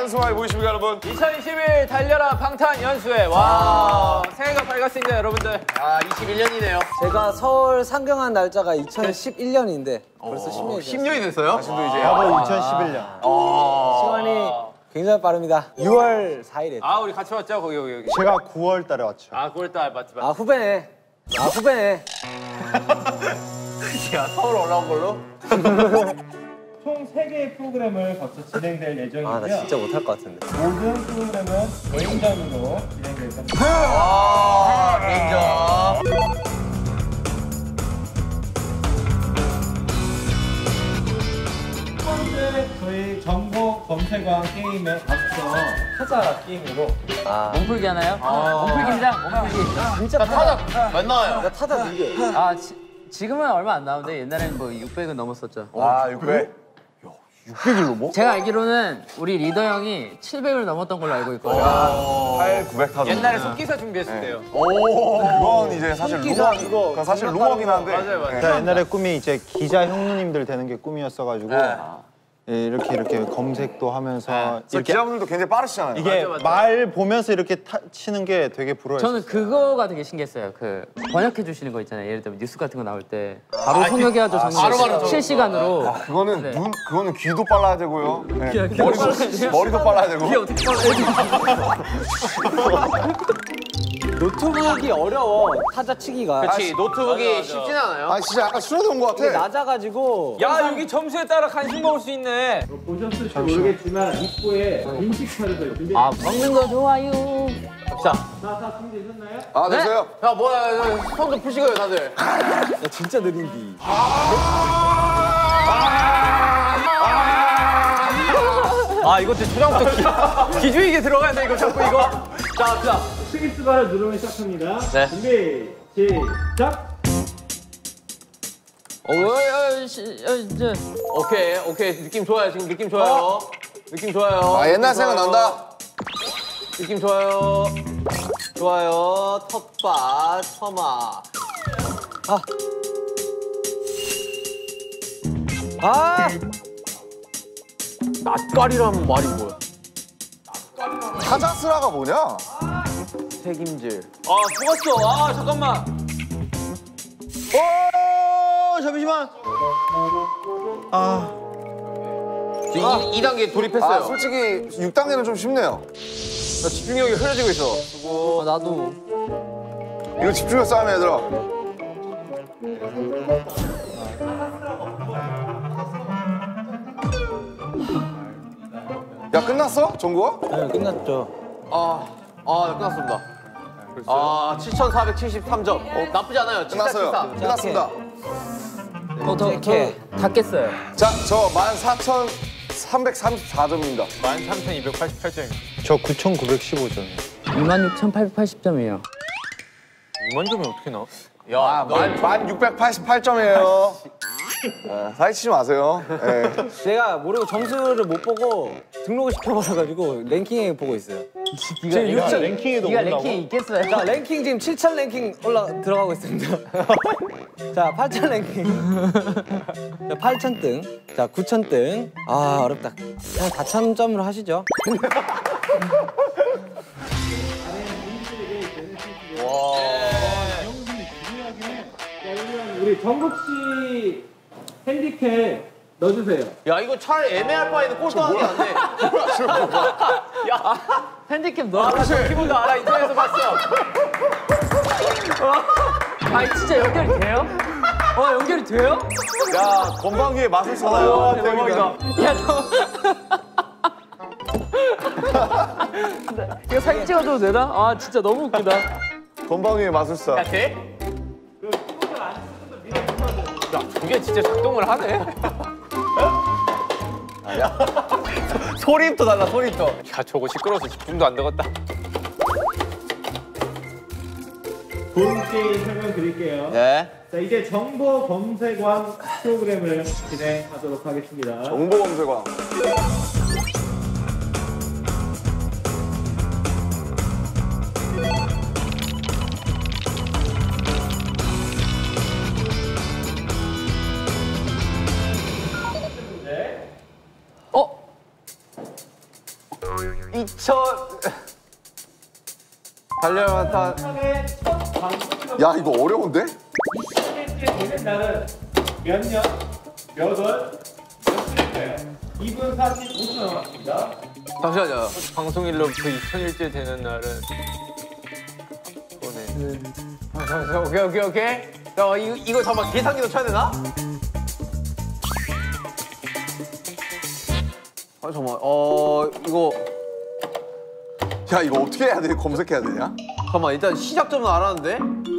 연수와의 모이십니까 여러분? 2021 달려라 방탄연수회. 와, 새해가 밝았습니다 여러분들. 아 21년이네요. 제가 서울 상경한 날짜가 2011년인데 벌써 10년이 됐어요. 10년이 됐어요? 지금도 이제 나도 2011년. 시간이 굉장히 빠릅니다. 6월 4일에. 아, 우리 같이 왔죠? 거기. 제가 9월 달에 왔죠. 아, 9월달 맞지. 아 후배네. 아 후배네. 야 서울 올라온 걸로? 총 3개의 프로그램을 거쳐 진행될 예정이고요. 아 나 진짜 못할 것 같은데. 모든 프로그램은 개인전으로 진행될 겁니다. 아 개인전. 첫 번째 저희 정보 검색왕 게임에 앞서 타자 게임으로 몸풀기 하나요? 몸풀기 긴장, 몸풀기. 진짜 타자. 몇 나와요? 나 타자 이겨. 아, 지금은 얼마 안 나오는데 옛날에는 뭐 600은 넘었었죠. 아 600? 600일 넘어? 제가 알기로는 우리 리더 형이 700을 넘었던 걸로 알고 있거든요. 8, 900 타도. 옛날에 속기사 준비했을 때요. 그건 이제 사실 루머, 이거 그건 사실 루머긴 한데. 맞아요. 제가 옛날에 꿈이 이제 기자 형님들 되는 게 꿈이었어가지고 예, 이렇게 검색도 하면서 이렇게 기자분들도 굉장히 빠르시잖아요. 이게 말 보면서 이렇게 치는 게 되게 부러웠어요. 저는 그거가 되게 신기했어요. 그 번역해 주시는 거 있잖아요. 예를 들면 뉴스 같은 거 나올 때 바로 통역해야죠. 바로 실시간으로. 그거는 네. 그거는 귀도 빨라야 되고요. 네. 귀가 빨라야 돼요? 머리도 빨라야 되고. 이게 어떻게 빨라요? 노트북이 어려워. 타자 치기가. 그렇지 노트북이 쉽진 않아요. 아 진짜 약간 술어도 온 것 이게 같아. 낮아가지고. 야, 여기 점수에 따라 간식 먹을 수 있네. 보셨을지 모르겠지만 입구에 인식 카드가 준비. 아, 먹는 거 좋아요. 자, 다 준비되셨나요? 아 됐어요. 야 뭐야 손도 푸시고요 다들. 야, 진짜 느린디. 아, 이것도 초장부터 기주익에 들어가야 돼, 이거 자꾸 이거. 자. 스위스바를 누르면 시작합니다. 네. 준비 시작. 이제 오케이 느낌 좋아요 지금 느낌 좋아요. 느낌 좋아요. 아 옛날 생각 난다. 느낌 좋아요. 좋아요. 텃밭 처마. 아. 낯가리라는 말이 뭐야? 타자스라가 뭐냐? 책임질. 아, 죽었어. 아, 잠깐만. 잠시만. 2단계 돌입했어요. 아 솔직히 6단계는 좀 쉽네요. 나 집중력이 흐려지고 있어. 나도. 이거 집중력 싸움이야 얘들아. 야 끝났어? 정구가? 네, 끝났죠. 네, 끝났습니다. 7,473점. 나쁘지 않아요. 끝났어요. 7474. 끝났습니다. 다 깼어요. 자, 저 14,334점입니다. 13,288점입니다. 저 9,915점. 26,880점이에요. 2만 점이 어떻게 나와? 야, 너 1688점이에요. 사기치지 마세요. 네. 제가 모르고 점수를 못 보고 등록을 시켜버려가지고 랭킹에 보고 있어요. 지금 랭킹에도 네가 온다고? 랭킹 있겠어요? 자 랭킹 지금 7,000 랭킹 들어가고 있습니다. 자 8,000 랭킹. 자 8,000등. 자 9,000등. 아 어렵다. 그냥 4,000점으로 하시죠. 우리 정국 씨 핸디캡 넣어주세요. 야, 이거 차라리 애매할 바에는 꼴등하는 게 안 돼. 핸디캡 넣어. 키보드 알아, 인터넷에서 봤어. 아, 진짜 연결이 돼요? 연결이 돼요? 야, 건방위에 맛을 써놔요. 대박이다. 야, 이거 사진 찍어줘도 되나? 아, 진짜 너무 웃기다. 건방위에 마술사. 야, 돼? 야, 그게 진짜 작동을 하네? 소리부터 달라, 소리부터. 야, 저거 시끄러워서 집중도 안 되겠다. 본 게임 설명드릴게요. 네. 자 이제 정보 검색왕 프로그램을 진행하도록 하겠습니다. 정보 검색왕. 달려만타. 야 이거 어려운데? 20일째 되는 날은 몇 년, 몇 월, 몇 주일까요? 2분 45초 남았습니다. 잠시만요. 방송일로부터 2000일째 되는 날은 오네. 잠시만. 오케이. 자, 이거 잠깐만 계산기도 쳐야 되나? 잠깐만. 이거 야 이거 어떻게 해야 돼? 검색해야 되냐? 잠깐만. 일단 시작점은 알았는데.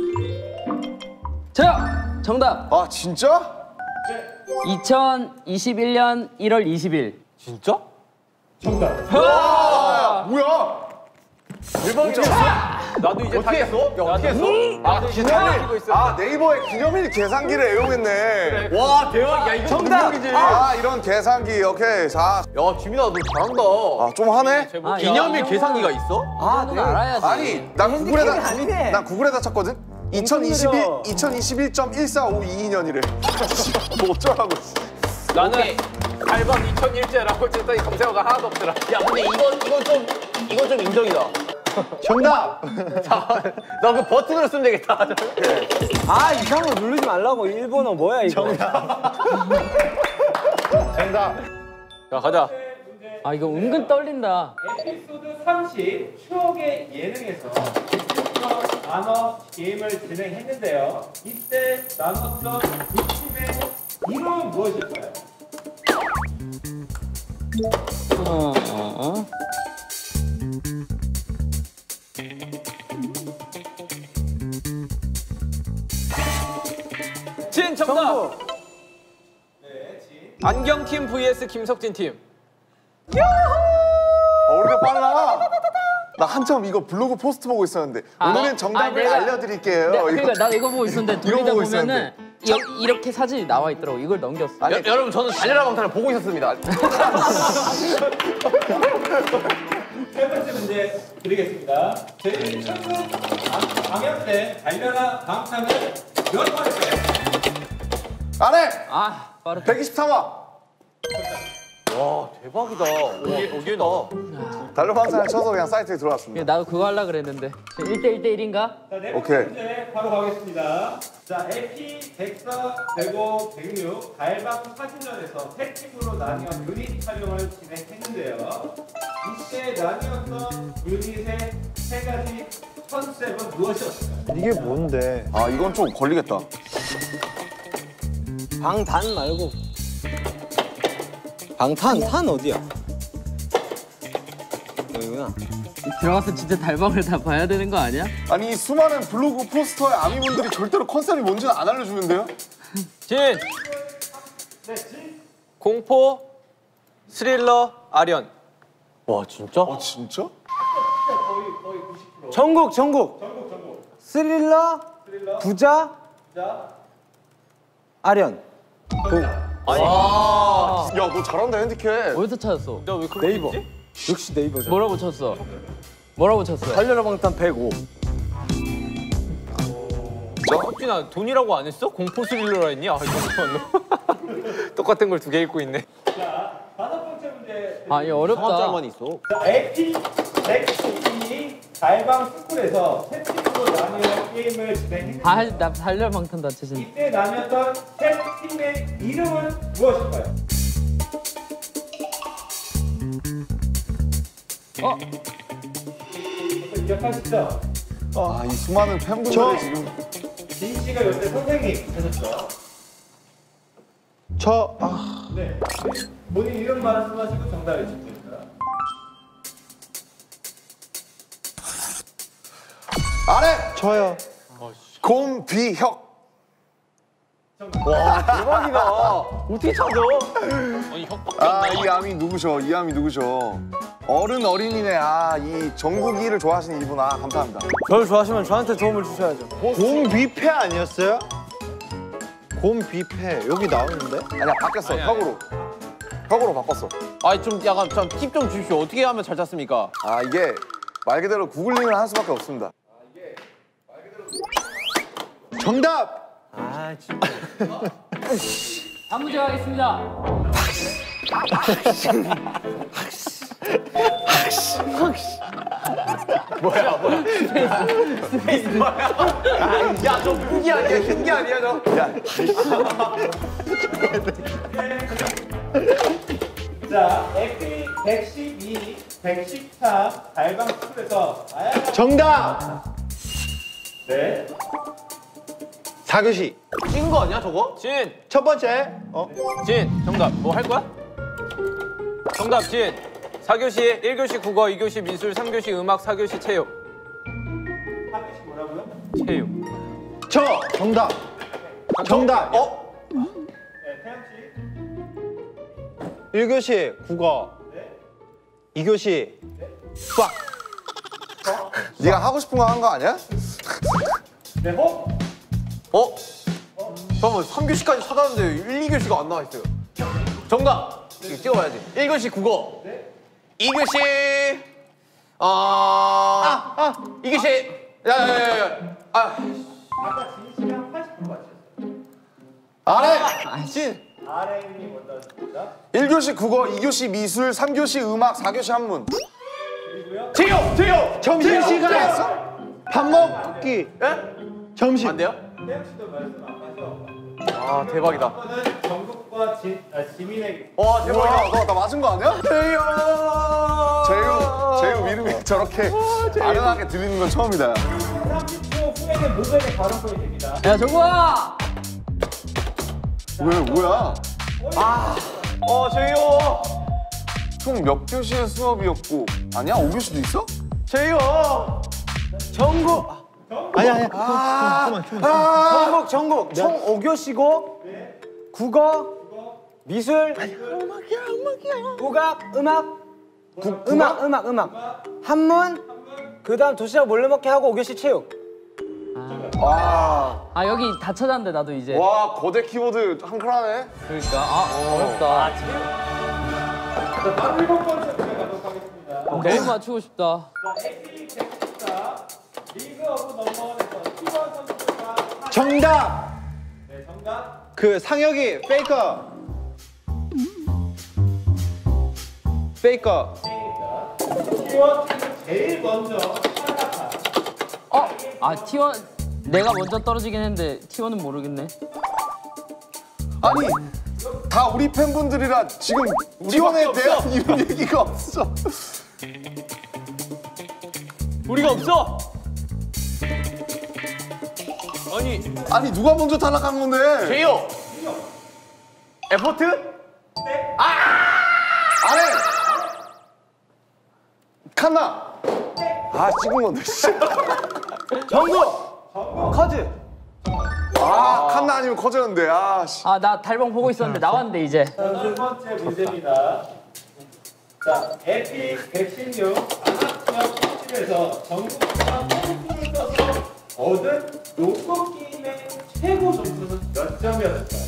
저요. 정답. 아 진짜? 2021년 1월 20일. 진짜? 정답. 뭐야? 나도 이제 어떻게 했어? 야, 어떻게 했어? 나도 이제 달리고 있어. 아 네이버에 기념일 계산기를 애용했네. 와, 대박. 야, 이거 정답이지. 아 이런 계산기 오케이. 자, 야, 지민아, 너 잘한다. 좀 하네. 기념일 계산기가 있어? 넌 알아야지. 아니 난 구글에다 쳤거든. 2021.1452년이래. 뭐 어쩌라고. 나는 달방 2001제라고 했더니 검색어가 하나도 없더라. 야, 근데 이건 좀 인정이다. 정답. 나 그 버튼으로 쓰면 되겠다. 아 이상한 거 누르지 말라고. 일본어 뭐야 이거. 정답. 자, 가자. 아 이거 은근 떨린다. 에피소드 30 추억의 예능에서 직접 나눠 게임을 진행했는데요. 이때 나눴던 두 팀의 이름은 무엇일까요? 진 정답. 안경팀 vs 김석진 팀. 우리가 빨라. 나 한참 이거 블로그 포스트 보고 있었는데 오늘은 정답을 알려드릴게요. 그러니까 나 이거 보고 있었는데 돌리다 보고 보면은 이렇게 사진이 나와 있더라고. 이걸 넘겼어. 여러분, 저는 달려라 방탄을 보고 있었습니다. 세 번째 문제 드리겠습니다. 저희 최근 방영 때 달려라 방탄을 몇 번 했어요? 안해. 아 빠르다. 123화. 와, 대박이다. 오기다. 달러방산을 쳐서 그냥 사이트에 들어왔습니다. 나도 그거 하려고 그랬는데. 1대1대1인가? 자, 네 오케이. 번째 문제 바로 가겠습니다. 자, 에피 104, 105, 106 달방 사진전에서 세 팀으로 나뉘어 유닛 촬영을 진행했는데요. 이때 나뉘었던 유닛의 세 가지 컨셉은 무엇이었을까요? 이게 뭔데? 아 이건 좀 걸리겠다. 방단 말고. 탄 어디야? 여기구나. 들어가서 진짜 달방을 다 봐야 되는 거 아니야? 아니 이 수많은 블로그 포스터의 아미분들이 절대로 컨셉이 뭔지는 안 알려주는데요? 진. 네, 진. 공포, 스릴러, 아련. 와, 진짜? 아 진짜? 거의 90%. 전국. 스릴러, 부자, 아련. 야 너 잘한다 핸디캡. 어디서 찾았어? 나왜 그렇게 네이버. 했지? 역시 네이버죠. 뭐라고 쳤어? 뭐라고 쳤어? 달려라 방탄 105. 석진아, 돈이라고 안 했어? 공포 스릴러라 했니? 아, 잠깐만. 똑같은 걸 두 개 읽고 있네. 자, 다섯 번째 문제. 아 이거 어렵다. 있어. 자, 에피 102 달방 스쿨에서 세 팀으로 나뉘어 게임을 진행했는데 아나 달려라 방탄 다 치신. 이때 나뉘었던 세 팀의 이름은 무엇일까요? 기억하시죠? 아이 수많은 팬분들이 지금 진 씨가 요새 선생님 되셨죠? 네. 본인 이름 말씀하시고 정답을 해주십니다. 안해. 저요. 곰비혁. 대박이다. 어떻게 찾아? 아니, 이 암이 누구셔? 이 암이 누구셔? 어린이네. 이 정국이를 좋아하시는 이분아 감사합니다. 저를 좋아하시면 저한테 도움을 주셔야죠. 곰뷔페 아니었어요? 곰뷔페 여기 나오는데? 아니야 바뀌었어. 혁으로 바꿨어. 아니, 좀 약간 팁 좀 주십시오. 어떻게 하면 잘 찾습니까? 이게 말 그대로 구글링을 할 수밖에 없습니다. 정답. 아 진짜. 다음 문제 가겠습니다. 야저 흑이 아니야 흰게 아니야 저. 자, 에피 112, 113 달방 스쿨에서 다양한 정답. 네. 4교시 찐 거 아니야 저거? 첫 번째. 진 정답 뭐 할 거야? 정답 진 4교시 1교시 국어 2교시 미술 3교시 음악 4교시 체육 3교시 뭐라고요? 체육 정답. 정답. 네, 태양 씨. 1교시 국어. 네. 2교시 수학. 네가 하고 싶은 거 한 거 아니야? 네, 호. 잠깐만 3교시까지 찾았는데 1, 2교시가 안 나와 있어요. 정답. 이거 찍어봐야지. 1교시 국어. 네. 2교시 2교시 야야야야. 아까 진 씨랑 80% 맞췄어요. 아래! 진. RM이 먼저 하십니다. 1교시 국어, 2교시 미술, 3교시 음악, 4교시 한문. 그리고요. 체육. 점심시간. 밥 먹기. 점심. 안 돼요? 태양 씨도 말씀 아까서 아 대박이다. 이거는 전국과 지민에게 와 대박이다. 나 맞은 거 아니야? 제유 이름이 저렇게 아련하게 들리는 건 처음이다. 30초 후에는 모두에게 발언권이 됩니다. 야 정국아. 뭐야? 제이요. 총 몇 교시의 수업이었고 아니야? 5교시도 있어? 제이요. 전국 아니야. 전국 총 5교시고 국어, 미술, 국악, 음악, 음악, 한문, 그다음 도시락 몰래 먹기 하고 5교시 체육. 와, 아 여기 다 찾았는데 나도 이제. 와 거대 키보드 한 클하네. 그러니까 어렵다. 자, 바로 7번째 문제 가도록 하겠습니다. 너무 맞추고 싶다. 자, AP 114 리그 오브 넘버원에서 T1 선수가 정답. 네, 정답. 그 상혁이 페이커. 페이커. T1 팀을 제일 먼저 탈락한 아 T1 내가 먼저 떨어지긴 했는데 T1은 모르겠네. 아니 다 우리 팬분들이라 지금 T1에 대한 이런 얘기가 없어. 우리가 없어. 아니 누가 먼저 탈락한 건데? 제이요. 에포트? 아래! 칸나! 아 찍은 건데 씨. 전국 커즈. 아 칸나 아니면 커졌는데 아 씨. 아 나 달방 보고 있었는데 나왔는데 이제. 자, 두 번째 문제입니다. 자, 에피 116 안학지역 특집에서 전국과 홈팀을 써서 얻은 농구 게임의 최고 점수는 몇 점이었을까요?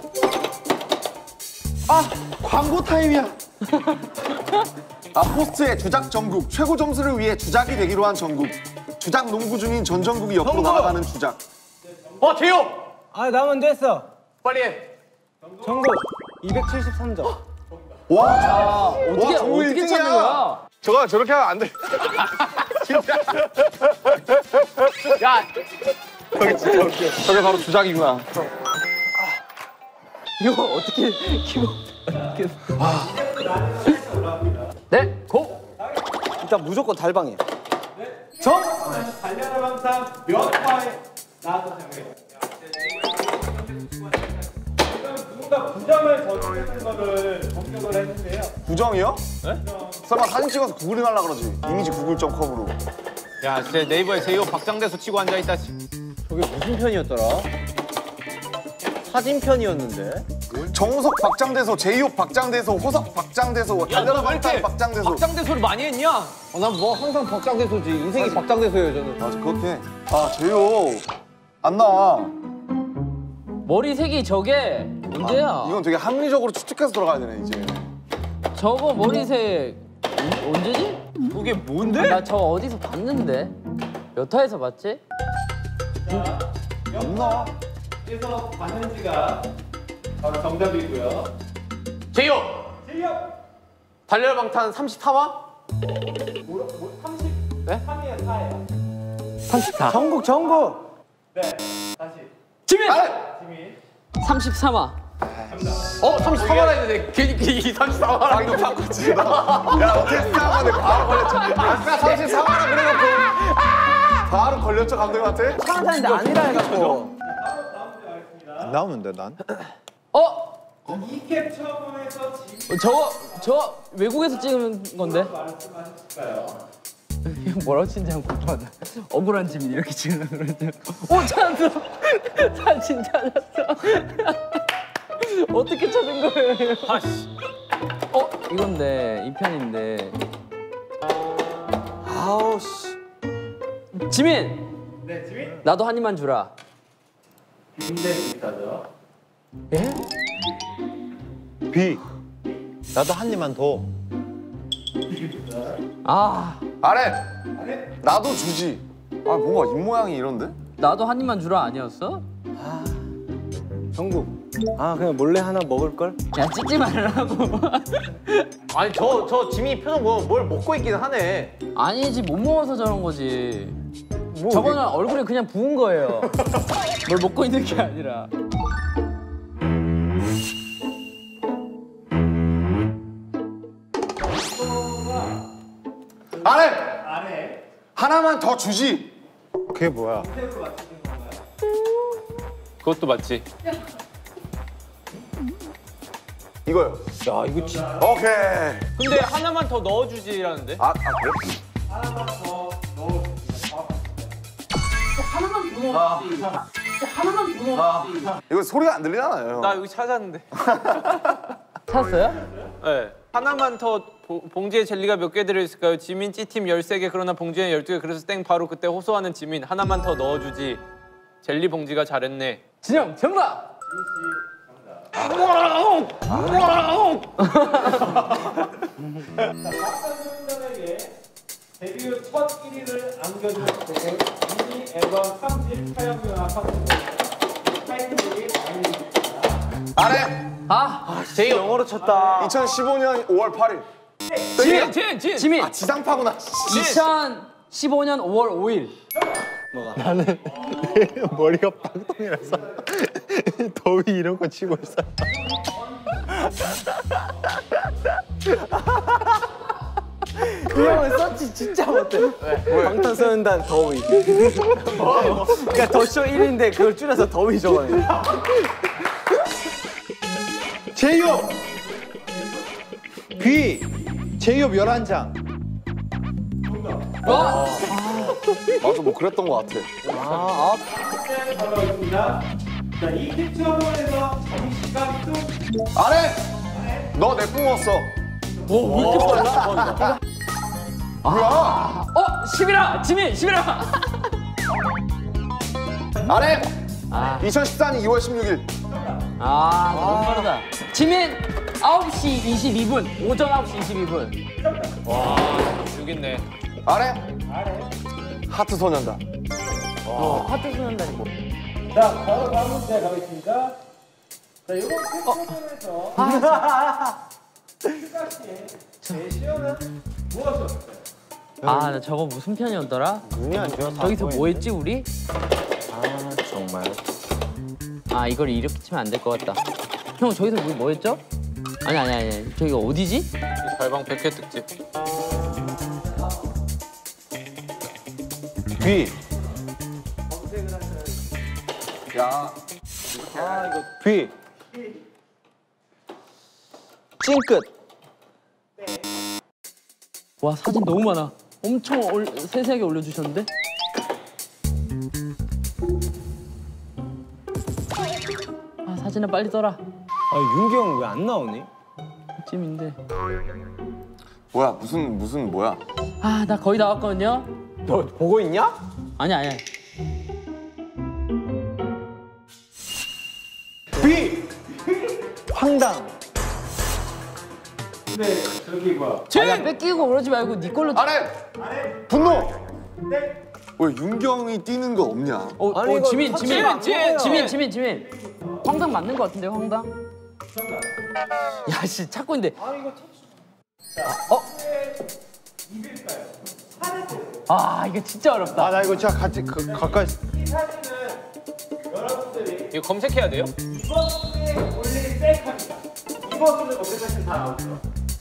광고 타임이야. 아 포스트의 주작 전국 최고 점수를 위해 주작이 되기로 한 전국 주작 농구 중인 전 전국이 옆으로 전국! 나아가는 주작. 제이요. 아 나 먼저 했어. 빨리 해. 전국 273점. 와 어떻게 정국 어떻게 일등이야. 찾는 거야? 저거 저렇게 하면 안 돼. 야 저게 바로 주작이구나. 이거 어떻게 키보? 네, 고. 일단 무조건 달방이에요. 달려라 방상 몇 화에 나와서 생각해요? 지금 누군가 9점을 저지르는 거를 공격을 했는데요. 부정이요? 네? 설마 사진 찍어서 구글링 하려고 그러지. 이미지 구글.com으로. 야 진짜 네이버에 제이호 박장대소 치고 앉아있다. 저게 무슨 편이었더라? 사진 편이었는데. 정우석 박장대소, 제이홉 박장대소, 호석 박장대소, 달려라 방탄 박장대소. 박장대소를 많이 했냐? 난 뭐 항상 박장대소지. 인생이 박장대소예요 저는. 맞아 그렇게. 아 제이홉 안 나와. 머리색이 저게 언제야? 이건 되게 합리적으로 추측해서 들어가야 되네 이제. 저거 머리색 언제지? 그게 뭔데? 나 저 어디서 봤는데 몇 화에서 봤지? 안 나와. 그래서 봤는지가 바로 정답이고요. 제이호. 실력 달려라 방탄 33화? 3이야 4예요. 34. 전국. 네, 다시. 지민! 지민. 33화. 34만 했는데 괜히 34만 방금 바꿨지. 야, 어떻게 생각하는데 바로 걸렸죠. 아까 34만원 그래놓고 바로 걸렸죠, 감독한테? 차만 타는데 아니라 해갖고. 다음 문제 가겠습니다. 안 나오는데 난? 이 캡처본에서 지민 저 외국에서 찍은 건데. 말씀하실까요? 뭐라고 치는지 한번 궁금하다. 억울한 지민 이렇게 찍으려고 그러죠. 오 찾았어. 사진 찾았어. 어떻게 찾은 거예요? 아씨. 이건데 이 편인데. 아우 씨. 지민. 네, 지민. 나도 한 입만 주라. 굉장히 비슷하죠. 예? B. 나도 한 입만 더. 아 아래! 나도 주지. 아, 뭔가 입모양이 이런데? 나도 한 입만 주라 아니었어? 전국. 아 그냥 몰래 하나 먹을 걸? 야 찍지 말라고. 아니 저 지민이 표정 보면 뭘 먹고 있긴 하네. 아니지 못 먹어서 저런 거지. 뭐, 저거는 얼굴에 그냥 부은 거예요. 뭘 먹고 있는 게 아니라. 아래! 아래. 하나만 더 주지. 그게 뭐야? 그것도 맞지. 이거요. 야 이거 진짜. 오케이. 근데 하나만 더 넣어주지라는데? 아, 그래? 하나만 더 넣어주세요. 이거 소리가 안 들리잖아요. 나 여기 찾았는데. 찾았어요? 네. 하나만 더 봉지에 젤리가 몇 개 들어있을까요? 지민 C팀 13개 그러나 봉지에 12개 그래서 땡 바로 그때 호소하는 지민 하나만 더 넣어주지. 젤리 봉지가 잘했네. 진영 정답. 박상준에게 데뷔 후 첫 1위를 안겨준 곡은 미니 앨범 3집 촬영료와 타이틀곡이 아닙니다. 아래! 제이 영어로 쳤다. 2015년 5월 8일. 진! 지민 아, 지상파구나. 2015년 5월 5일. 나는 머리가 빵통이라서 더위 이런 거 치고 있어. 이 형은 서치 진짜 못해. 방탄소년단 더위. 그러니까 더쇼 1인데 그걸 줄여서 더위 적어요. 제이홉! B. 제이홉 11장. 맞아, 뭐 그랬던 것 같아. 문제 바로 있습니다. 자, 이 캡처본에서 정시가 뚝 아래! 너 내 뿜었어. 왜 이렇게 빨라? 뭐야? 11화 지민 11화. 아래! 아. 2014년 2월 16일. 너무 빠르다. 지민 9시 22분. 오전 9시 22분. 와 죽겠네. 아래? 하트 소년단. 하트 소년단이 뭐? 자, 바로 다음 문제 가겠습니다. 자, 이번 캡처본에서 슈가 씨의 제시어는 무엇이었을까요? 나 저거 무슨 편이었더라? 눈이 안 좋아서. 저기서 뭐 했지 우리? 정말. 이걸 이렇게 치면 안 될 것 같다. 형 저기서 우리 뭐 했죠? 아니. 저기가 어디지? 달방 100회 특집. B. 야. B. 찡끝. 와 사진 너무 많아. 엄청 세세하게 올려주셨는데? 사진은 빨리 떠라. 윤기 형 왜 안 나오니? 찜인데. 뭐야, 무슨 뭐야? 나 거의 다 왔거든요. 너 보고 있냐? 아니. B. 황당. 근데 저기 뭐야? 야 뺏기고 그러지 말고 네 걸로. 아래! 분노! 왜 윤경이 뛰는 거 없냐? 아니, 이거 지민. 터치가 지민. 황당 맞는 것 같은데 황당? 야씨 찾고 있는데. 아 이게 진짜 어렵다. 아 나 이거 진짜 가까이. 이 사진은 여러분들이 이거 검색해야 돼요? 리버스에 올린 셀카입니다. 리버스를 검색하시면 다 나오죠.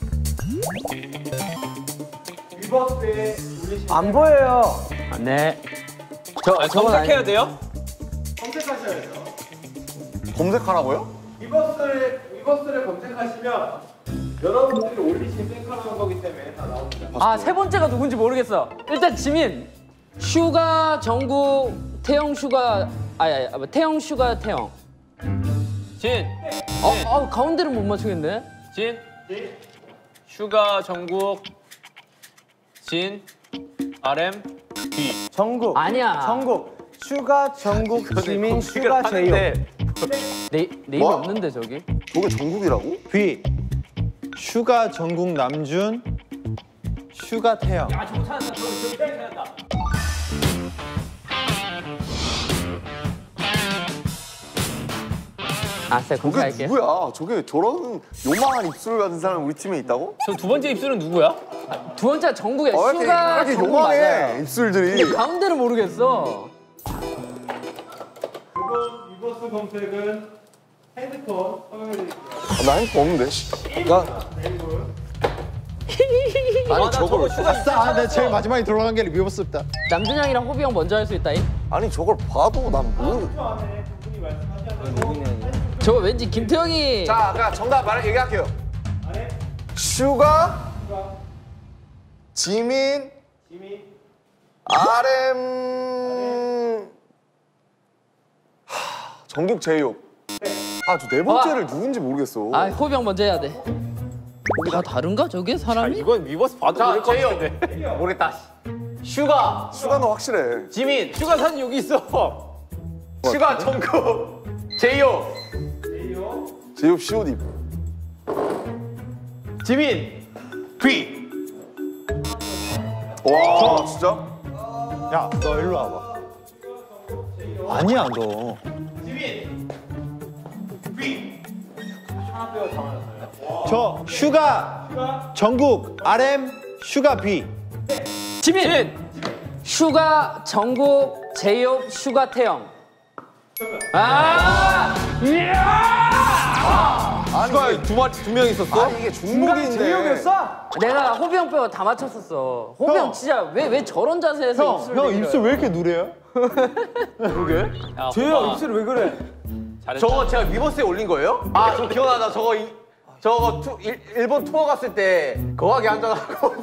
리버스에 올리신 안 보여요. 네. 검색해야 돼요? 검색하셔야 돼요. 검색하라고요? 리버스를 검색하시면 여러분들이 올리신 셀카라는 거기 때문에 다 나옵니다. 아 세 번째가 누군지 모르겠어. 일단 지민. 슈가 정국 태영 슈가 태영 슈가 태영. 진, 가운데를 못 맞추겠네. 진, 슈가 정국, 진, RM, B. 정국. 아니야. 정국. 슈가 정국 지민 슈가 제이홉. 하는데 네임이 뭐? 없는데 저기. 저게 전국이라고? B. 슈가 전국 남준. 슈가 태영. 아 저거 찾았다. 저거 빨리 찾았다. 아싸 저게 검색할게요. 누구야? 저게 저런 요망한 입술을 가진 사람 우리 팀에 있다고? 저 두 번째 입술은 누구야? 두 번째가 정국이야. 왜 이렇게, 슈가 왜 이렇게 정국 요망해 맞아요. 입술들이. 가운데를 모르겠어. 이번 리버스 검색은 핸드폰 허용해드릴게요. 나 핸드폰 없는데. 아니 저걸 아싸, 나 제일 마지막에 들어간 게 리버스다. 남준 형이랑 호비 형 먼저 할 수 있다잉. 아니 저걸 봐도 난 모르. 10초 안에 두 분이 말씀하셔야 저거 왠지 김태형이. 자, 그냥 정답 얘기할게요. 안에 슈가, 슈가, 지민, 지민, RM, 전국 제이홉. 아, 저 네 번째를 누군지 모르겠어. 아 호비 형 먼저 해야 돼. 다 다른가 저게 아, 사람이? 이건 리버스 봐도 모를 것 같은데. 모르겠다. 슈가, 슈가는 확실해. 지민, 슈가 사진 여기 있어. 슈가 정국, 제이홉, 제이홉, 제이홉 COD. 지민, B. 와, 진짜? 야, 너 일로 와봐. 아니야, 너. 지민, B, 저 슈가 슈가, 전국 RM 슈가 B. 지민. 슈가 정국 제이홉 슈가 태영. 아! 아니, 슈가 두 명 있었어? 아니 이게 중복인데. 내가 호비 형 빼고 다 맞췄었어. 호비 형 진짜 왜 저런 자세에서 입술 형 내밀어요? 입술 왜 이렇게 누래요? 재영 입술 왜 그래? 저거 제가 리버스에 올린 거예요? 아, 저 기억나다. 저거 일본 투어 갔을 때 거하게 앉아가지고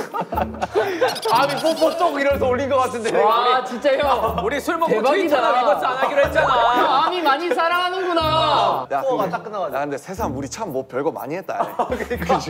아미 뽀뽀 쪽 이러면서 올린 것 같은데. 와 진짜 형. 우리 술 먹고 대박이다. 트위터나 리버스 안 하기로 했잖아. 아미 많이 사랑하는구나. 야, 투어가 딱 끝나가지고. 야, 근데 세상 우리 참 뭐 별거 많이 했다. 그치?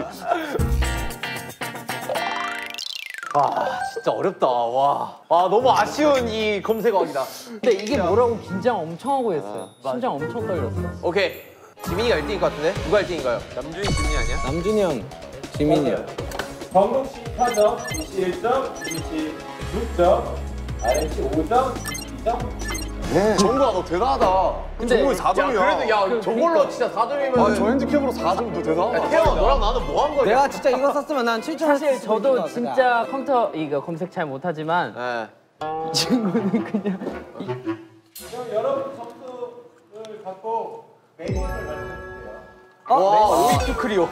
진짜 어렵다. 와, 너무 아쉬운 이 검색어이다. 근데 이게 뭐라고 긴장 엄청 하고 했어요. 심장 엄청 떨렸어. 오케이, 지민이가 1등일 것 같은데? 누가 1등인가요? 남준이 지민이 아니야? 남준이 형, 지민이 형. 정국 씨 4점, 이씨 1점, 이씨 6점, RM 씨 5점, 2점. 네. 정국아, 너 대단하다. 근데- 정국이 4점이야. 그래도 야, 저걸로 진짜 4점이면. 아, 저 핸디캡으로 4점도 대단하다. 태영, 너랑 나는 뭐 한 거냐? 내가 진짜 이거 썼으면 난 7점 사실 저도 진짜 컴퓨터 이거 검색 잘 못하지만 네. 이 친구는 그냥 그럼 여러분 점수를 갖고 메뉴를 말씀해주세요. 와, 오이큐 크리오.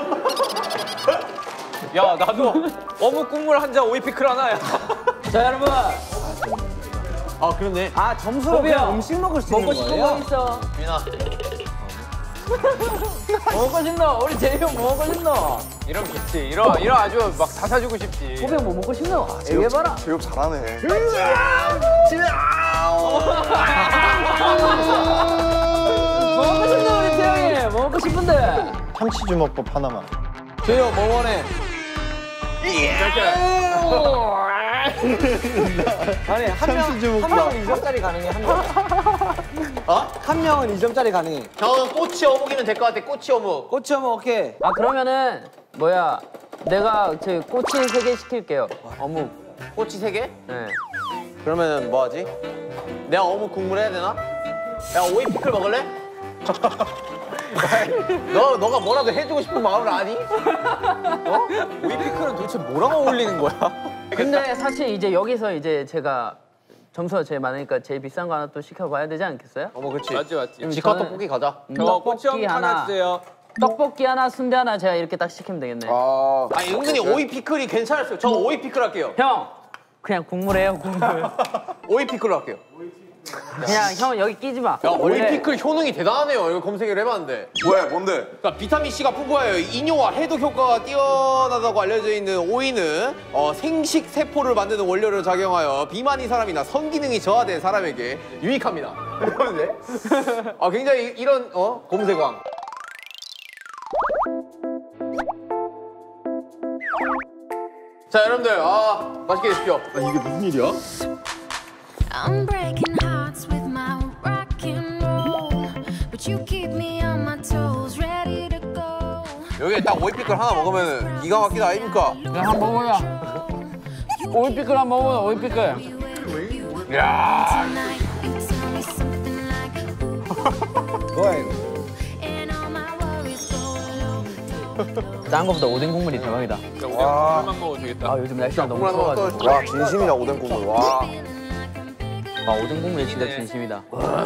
야 나도 어묵 국물 한 잔 오이 피클 하나야. 자 여러분 아, 그렇네. 아 점수로 호비야, 그냥 음식 먹을 수 있는 먹고 싶은 거예요? 거 있어. 민아. 뭐 먹고 싶노? 우리 제이 형뭐 먹고 싶노? 이러면 좋지. 이러 아주 막 다 사주고 싶지. 호비 형뭐 먹고 싶노? 얘기해봐라. 제이홉 잘하네. 뭐 먹고 싶노 우리 태형이? 뭐 먹고 싶은데? 참치 주먹밥 하나만. 재영 뭐 원해? 아니 한 명은 2점짜리 가능해 한 명. 한 명은 2점짜리 가능해. 저는 꼬치 어묵이면 될 것 같아. 꼬치 어묵. 꼬치 어묵 오케이. 아 그러면은 뭐야? 내가 저 꼬치 3개 시킬게요. 어묵. 꼬치 3개? 네. 그러면 뭐 하지? 내가 어묵 국물 해야 되나? 야, 오이 피클 먹을래? 너가 뭐라도 해주고 싶은 마음을 아니? 오이피클은 도대체 뭐랑 어울리는 거야? 근데 사실 이제 여기서 이제 제가 점수가 제일 많으니까 제일 비싼 거 하나 또 시켜봐야 되지 않겠어요? 어머 그렇지. 맞지. 직화 저는- 떡볶이 가자. 저 꼬치 떡볶이 하나 하나, 주세요. 떡볶이 하나, 순대 하나 제가 이렇게 딱 시키면 되겠네. 아니 은근히 오이 피클이 괜찮았어요. 저 오이 피클 할게요. 형, 그냥 국물해요, 국물. 오이 피클 할게요. 그냥 형 여기 끼지 마. 야 오이 피클 효능이 대단하네요. 이거 검색을 해봤는데. 왜? 뭔데? 그러니까 비타민 C가 풍부하여 이뇨와 해독 효과가 뛰어나다고 알려져 있는 오이는 생식 세포를 만드는 원료로 작용하여 비만인 사람이나 성기능이 저하된 사람에게 유익합니다. 그런데 굉장히 이런 검색왕. 자 여러분들 맛있게 드십시오. 이게 무슨 일이야? I'm breaking hearts with my rock and roll, but you keep me on my toes, ready to go. 여기에 딱 오이 피클 하나 먹으면 기가 막히다 아닙니까? 그냥 한번 먹어야. 오이피클 한번 먹어요, 오이피클. 야. Tonight you tell me something like, 뭐야 이거? and all my worries go low. 딴 거보다 오뎅 국물이 대박이다. 국물만 먹어도 되겠다. 아 요즘 날씨가 너무 국물 하나 추워가지고. 또 와 진심이다 오뎅 국물. 와. 아 오뎅 국물이 진짜 진심이다.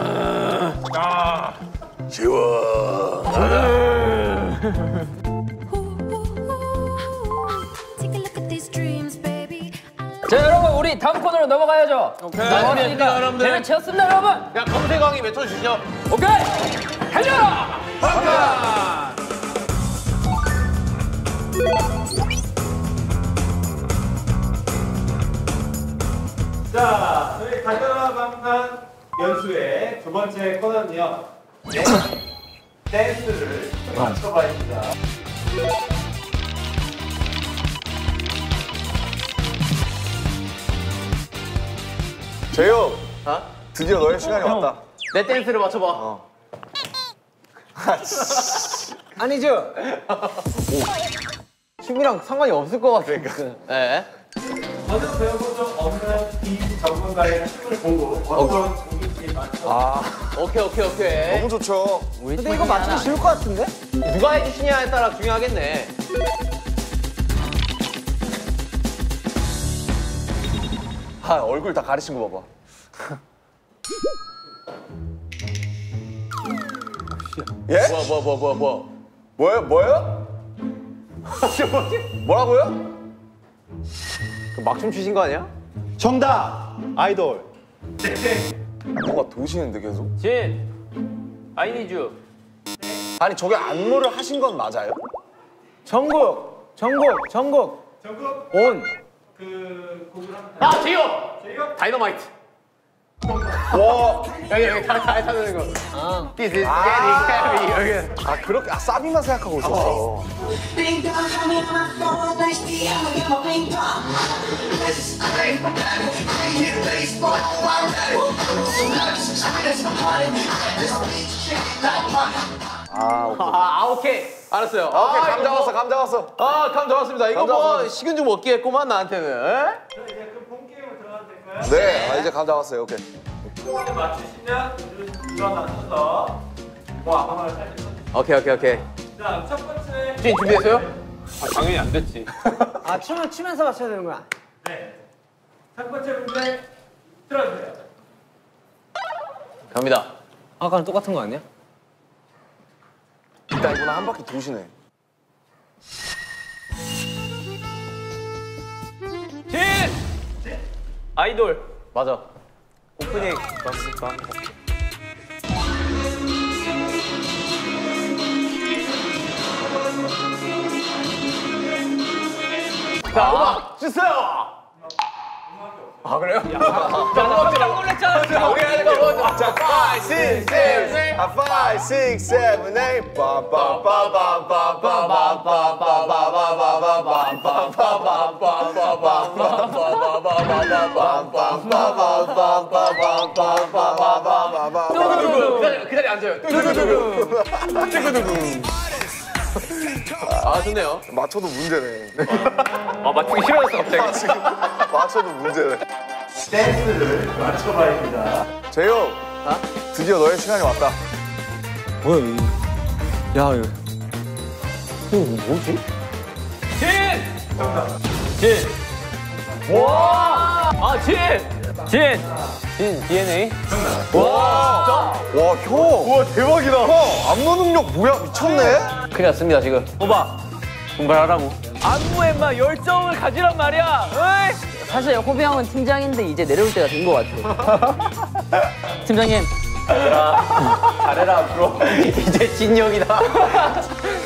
Take a look at these dreams, baby. 자 여러분 우리 다음 코너로 넘어가야죠. 오케이. 넘어갔으니까 여러분들. 대회 채웠습니다 여러분. 야 검색왕이 외쳐주시죠. 오케이 달려라. 자, 저희 가져라 방탄 연수의 두 번째 코너는요. 댄스를 맞춰봐입니다. 재영. 드디어 너의 시간이 왔다. 내 댄스를 맞춰봐. 아니죠? 춤이랑 상관이 없을 것 같으니까. 네. 전혀 배워본 적 없는 이 전문가의 춤을 보고 어떤 곡인지 맞춰. 오케이. 너무 좋죠. 근데 이거 맞추기 쉬울 것 같은데? 누가 해주시냐에 따라 중요하겠네. 얼굴 다 가리신 거 봐봐. 예? 뭐예요? 뭐라고요? 막춤 추신 거 아니야? 정답! 아이돌. 뭐가 도시는데 계속? 진, I need you. 아니 저게 안무를 하신 건 맞아요? 전국! 온! 그 곡을 한번 제이홉! 제이홉? 다이너마이트. 와. 여기 다 타는 거. This is getting heavy. 여기. 그렇게 사비만 생각하고 있었어. 오케이. 알았어요. 오케이, 감 이거 잡았어, 뭐- 감 잡았어. 감 잡았습니다. 이거 감 잡았어. 뭐 식은 죽 먹기겠구만 나한테는. 에? 저 이제 그 본 게임으로 들어가도 될까요? 네, 이제 감 잡았어요. 오케이. 이거 맞추시면 일어나셔서 뭐 아무거나 살짝 쳐주세요. 오케이. 자, 첫 번째 진 준비됐어요? 당연히 안 됐지. 아 춤을 추면서 맞춰야 되는 거야? 네. 첫 번째 문제 틀어주세요. 갑니다. 아까랑 똑같은 거 아니야? 일단 이거는 한 바퀴 도시네. 진! 아이돌. 맞아. 오프닝 맞습니까? 자, 음악 주세요. 그래요? 깜짝 놀랐잖아. 우리 하는 거 먼저. 자, 5, 6, 7, 5, 6, 7, 8, 그 자리에 앉아요. 좋네요. 맞춰도 문제네. 맞추기 싫어졌어 갑자기. 맞춰도 문제네. 댄스를 맞춰봐입니다. 재영, 드디어 너의 시간이 왔다. 뭐야 이 야, 이거. 뭐지? 진! 와! 아, 진! DNA? 와, 형! 와, 대박이다. 형, 안무 능력 뭐야? 미쳤네? 큰일 났습니다, 지금. 오빠, 분발하라고. 안무에 막 열정을 가지란 말이야. 어이? 사실 호비 형은 팀장인데 이제 내려올 때가 된 것 같아. 팀장님. 잘해라, 앞으로. 이제 진영이다.